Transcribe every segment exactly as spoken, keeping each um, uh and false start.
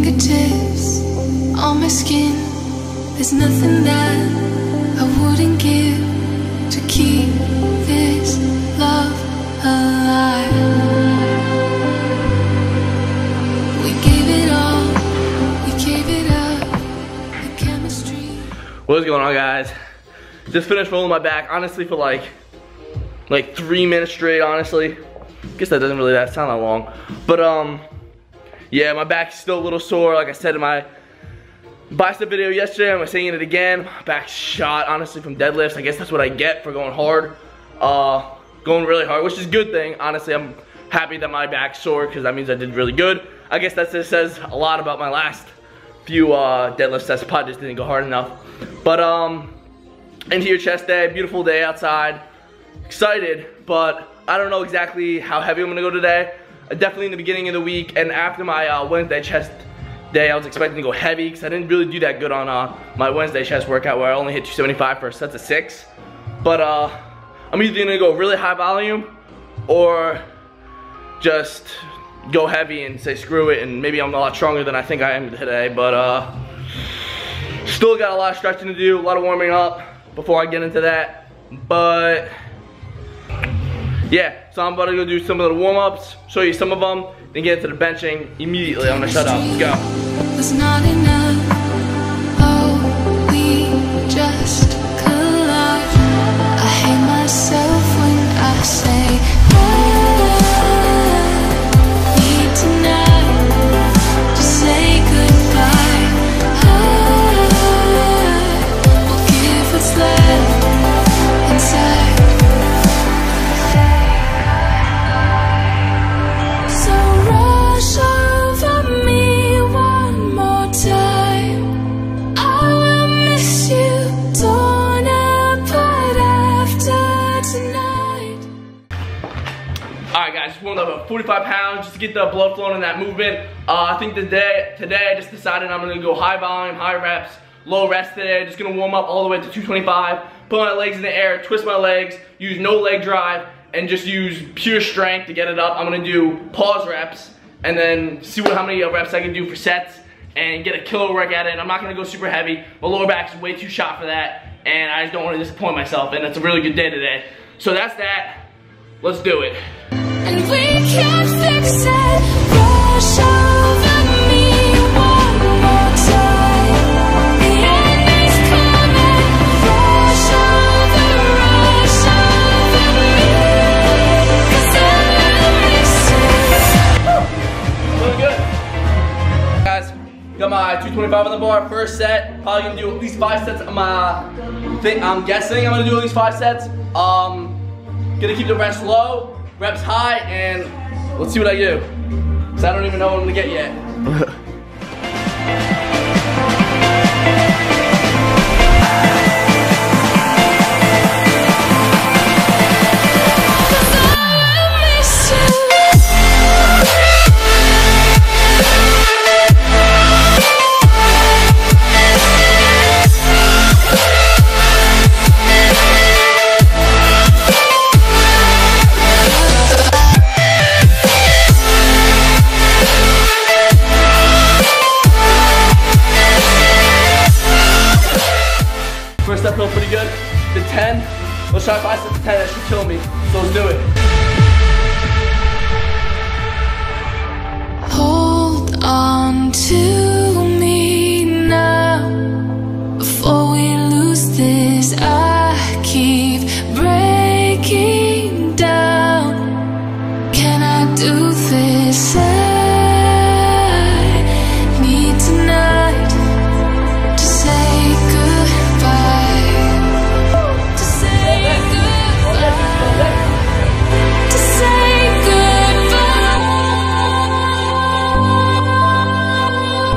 fingertips on my skin. There's nothing that I wouldn't give to keep this love alive. We gave it all, we gave it up, the chemistry. What is going on, guys? Just finished rolling my back, honestly, for like like three minutes straight, honestly. Guess that doesn't really that sound that long. But um yeah, my back's still a little sore. Like I said in my bicep video yesterday, I'm saying it again. My back's shot, honestly, from deadlifts. I guess that's what I get for going hard. Uh, going really hard, which is a good thing. Honestly, I'm happy that my back's sore because that means I did really good. I guess that just says a lot about my last few uh, deadlift sets. Probably just didn't go hard enough. But um, into your chest day, beautiful day outside. Excited, but I don't know exactly how heavy I'm gonna go today. Uh, definitely in the beginning of the week and after my uh, Wednesday chest day, I was expecting to go heavy because I didn't really do that good on uh, my Wednesday chest workout where I only hit two seventy-five for sets of six. But uh, I'm either gonna go really high volume or just go heavy and say screw it, and maybe I'm a lot stronger than I think I am today. But uh, still got a lot of stretching to do, a lot of warming up before I get into that. But yeah, so I'm about to go do some of the warm-ups, show you some of them, then get into the benching immediately. I'm gonna shut up. Let's go. Was not enough. Oh, we just collide. I hate myself when I say I need tonight to say goodbye. I will give what's left inside. Just warmed up about forty-five pounds just to get the blood flowing in that movement. Uh, I think today, today I just decided I'm gonna go high volume, high reps, low rest today. Just gonna warm up all the way to two twenty-five, put my legs in the air, twist my legs, use no leg drive, and just use pure strength to get it up. I'm gonna do pause reps and then see what how many reps I can do for sets and get a killer work at it. I'm not gonna go super heavy. My lower back's way too shot for that, and I just don't wanna disappoint myself, and it's a really good day today. So that's that. Let's do it. And we can't fix it. Rush over me one more time. The end is coming. Rush over, rush over me. 'Cause I miss you. Really good. Guys, got my two twenty-five on the bar. First set, probably gonna do at least five sets of my thing. I'm guessing I'm gonna do at least five sets. Um, gonna keep the rest low. Reps high, and let's see what I do. Because I don't even know what I'm gonna get yet. First step felt pretty good. The ten. Let's try five sets of ten. That should kill me. So let's do it. Hold on to me now before we lose this. I keep breaking down. Can I do this? I need tonight to say goodbye. To say goodbye. To say goodbye.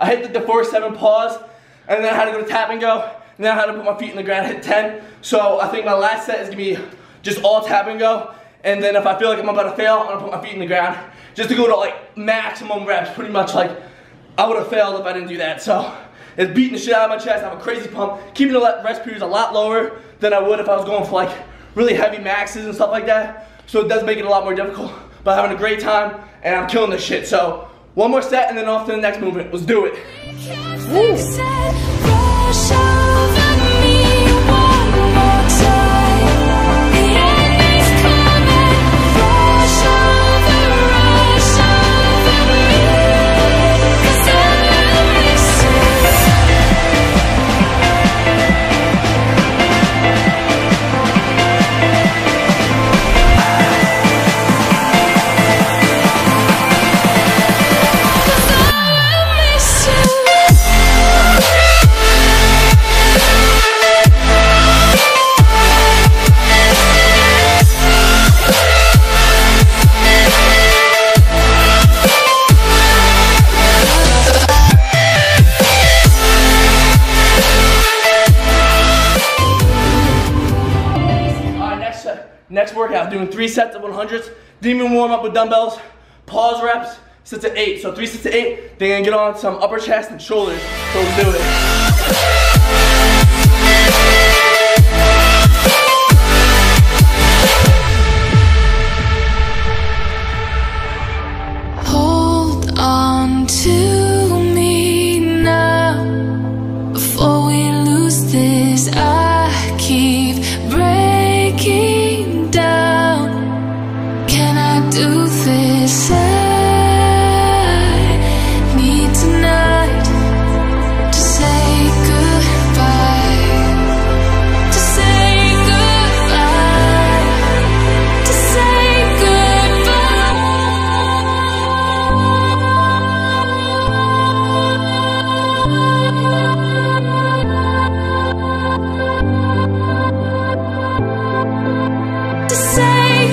I hit the, the four seven pause, and then I had to go to tap and go, and then I had to put my feet in the ground, hit ten. So I think my last set is gonna be just all tap and go, and then if I feel like I'm about to fail, I'm gonna put my feet in the ground, just to go to like maximum reps, pretty much like I would have failed if I didn't do that. So it's beating the shit out of my chest, I have a crazy pump, keeping the rest periods a lot lower than I would if I was going for like really heavy maxes and stuff like that. So it does make it a lot more difficult, but I'm having a great time, and I'm killing this shit. So one more set, and then off to the next movement. Let's do it. Woo. Next workout, doing three sets of one hundreds. Didn't even warm up with dumbbells. Pause reps, sets of eight. So three sets of eight, then gonna get on some upper chest and shoulders. So let's do it. Hold on to me now before we lose this. I keep breaking down. Can I do this? I need tonight to say goodbye, to say goodbye, to say goodbye, to say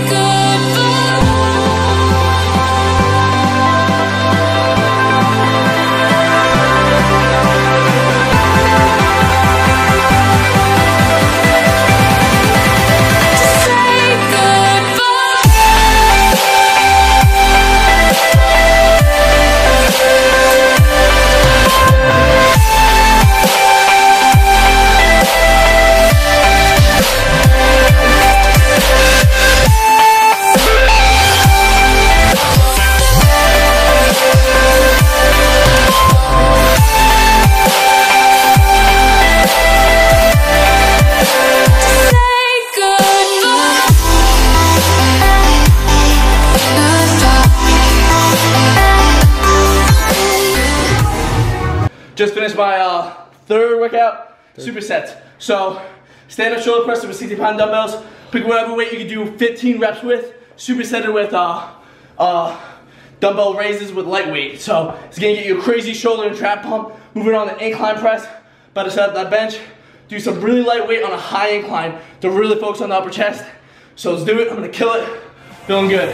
Just finished my uh, third workout, supersets. So stand up shoulder press with sixty pound dumbbells. Pick whatever weight you can do fifteen reps with. Supersetted with uh, uh, dumbbell raises with lightweight. So it's gonna get you a crazy shoulder and trap pump. Moving on to incline press. About to set up that bench. Do some really lightweight on a high incline to really focus on the upper chest. So let's do it. I'm gonna kill it. Feeling good.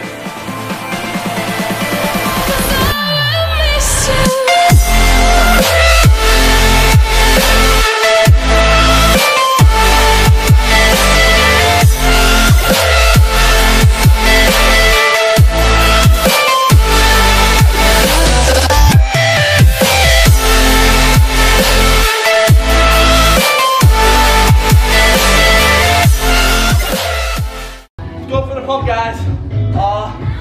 Go for the pump, guys. Uh,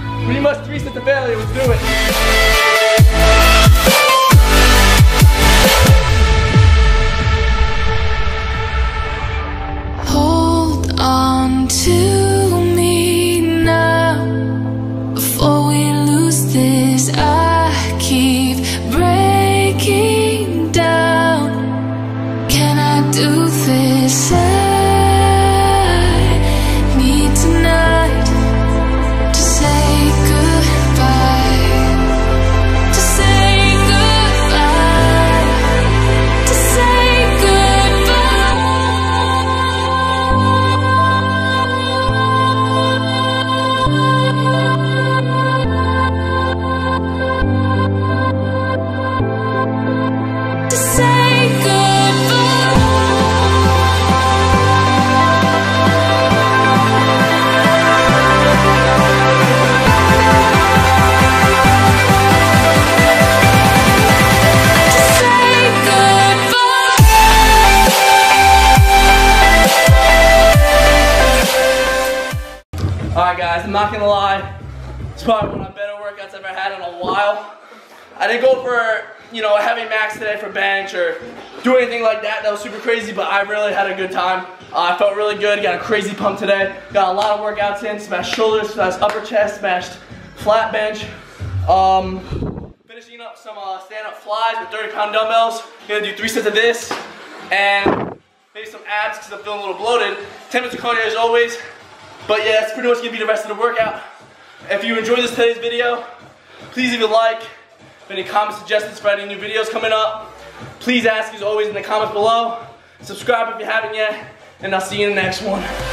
guys. I'm not gonna lie. It's probably one of my better workouts I've ever had in a while. I didn't go for, you know, a heavy max today for bench or do anything like that that was super crazy, but I really had a good time. Uh, I felt really good, got a crazy pump today. Got a lot of workouts in, smashed shoulders, smashed upper chest, smashed flat bench. Um, finishing up some uh, stand-up flies with thirty pound dumbbells. Gonna do three sets of this and maybe some abs because I'm feeling a little bloated. ten minutes of cardio as always. But yeah, that's pretty much gonna be the rest of the workout. If you enjoyed this today's video, please leave a like. Any comment suggestions for any new videos coming up, please ask as always in the comments below. Subscribe if you haven't yet, and I'll see you in the next one.